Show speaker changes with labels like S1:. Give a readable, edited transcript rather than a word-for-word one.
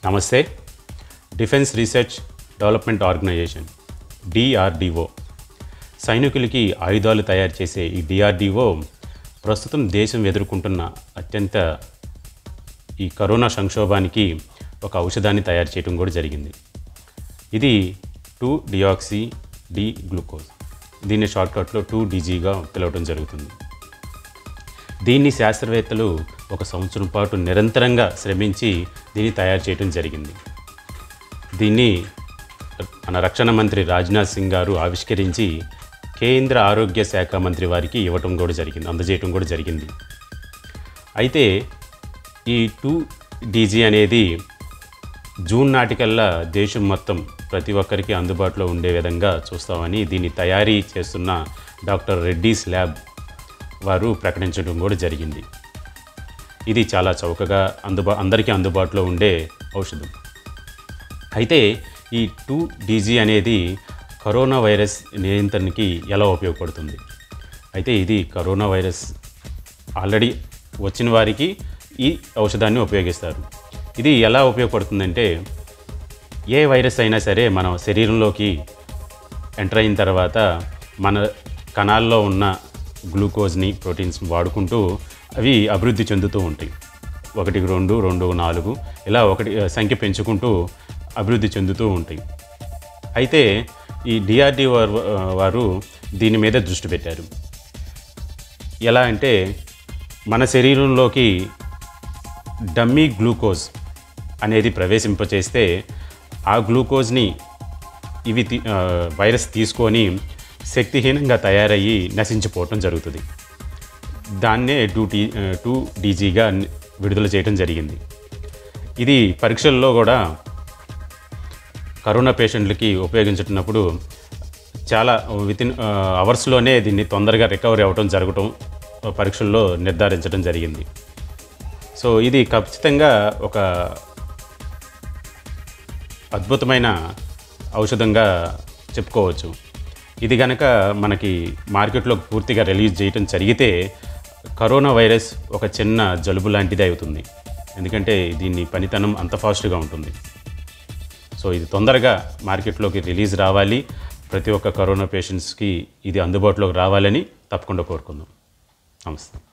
S1: నమస్తే. Defence research development organisation DRDO సైనికులకి ఆయుధాలు తయారు చేసే ఈ DRDO ప్రస్తుతం దేశం ఎదుర్కొంటున్న అత్యంత ఈ కరోనా సంక్షోభానికి ఒక ఔషధాన్ని తయారు చేయడం కూడా జరిగింది. ఇది 2-డియాక్సీ-డి గ్లూకోజ్. దీన్ని షార్ట్కట్లో 2DGగా పిలవడం జరుగుతుంది. దీన్ని శాస్త్రవేత్తలు ఒక సంవత్సరం పాటు నిరంతరంగా శ్రమించి దీన్ని తయారు చేయడం జరిగింది. దీన్ని మన రక్షణ మంత్రి రాజ్నాథ్ సింగ్ గారు ఆవిష్కరించి కేంద్ర ఆరోగ్య శాఖ మంత్రి వారికి అందజేయటం కూడా జరిగింది. అయితే ఈ 2DG అనేది జూన్ నాటికల్లా దేశం మొత్తం ప్రతి ఒక్కరికి అందుబాటులో ఉండే విధంగా చూస్తామని దీన్ని తయారీ చేస్తున్న డాక్టర్ రెడ్డీస్ ల్యాబ్ వారు ప్రకటించడం కూడా జరిగింది. ఇది చాలా చౌకగా అందరికీ అందుబాటులో ఉండే ఔషధం. అయితే ఈ 2DG అనేది కరోనా వైరస్ నియంత్రణకి ఎలా ఉపయోగపడుతుంది? అయితే ఇది కరోనా వైరస్ ఆల్రెడీ వచ్చిన వారికి ఈ ఔషధాన్ని ఉపయోగిస్తారు. ఇది ఎలా ఉపయోగపడుతుందంటే, ఏ వైరస్ అయినా సరే మన శరీరంలోకి ఎంటర్ అయిన తర్వాత మన కణాల్లో ఉన్న గ్లూకోజ్ని ప్రోటీన్స్ వాడుకుంటూ అవి అభివృద్ధి చెందుతూ ఉంటాయి. 1, 2, 2, 4 ఇలా సంఖ్య పెంచుకుంటూ అభివృద్ధి చెందుతూ ఉంటాయి. అయితే ఈ DRDO వారు దీని మీద దృష్టి పెట్టారు. ఎలా అంటే, మన శరీరంలోకి డమ్మీ గ్లూకోజ్ అనేది ప్రవేశింపచేస్తే ఆ గ్లూకోజ్ని వైరస్ తీసుకొని శక్తిహీనంగా తయారయ్యి నశించిపోవటం జరుగుతుంది. దాన్నే 2DGగా విడుదల చేయడం జరిగింది. ఇది పరీక్షల్లో కూడా కరోనా పేషెంట్లకి ఉపయోగించుతున్నప్పుడు చాలా వితిన్ అవర్స్లోనే దీన్ని తొందరగా రికవరీ అవ్వటం జరగటం పరీక్షల్లో నిర్ధారించడం జరిగింది. సో ఇది ఖచ్చితంగా ఒక అద్భుతమైన ఔషధంగా చెప్పుకోవచ్చు. ఇది కనుక మనకి మార్కెట్లో పూర్తిగా రిలీజ్ చేయటం జరిగితే కరోనా వైరస్ ఒక చిన్న జలుబు లాంటిదే అవుతుంది. ఎందుకంటే దీని పనితనం అంత ఫాస్ట్గా ఉంటుంది. సో ఇది తొందరగా మార్కెట్లోకి రిలీజ్ రావాలి. ప్రతి ఒక్క కరోనా పేషెంట్స్కి ఇది అందుబాటులోకి రావాలని తప్పకుండా కోరుకుందాం. నమస్తే.